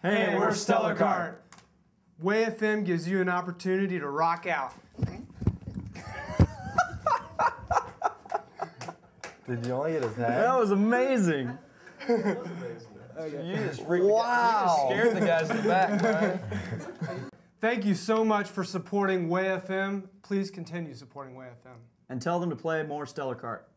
Hey, we're Stellar Kart. Way FM gives you an opportunity to rock out. Did you only get his hat? That was amazing. You just freaked me Wow. out. You just scared the guys in the back, Brian. Thank you so much for supporting Way FM. Please continue supporting Way FM. And tell them to play more Stellar Kart.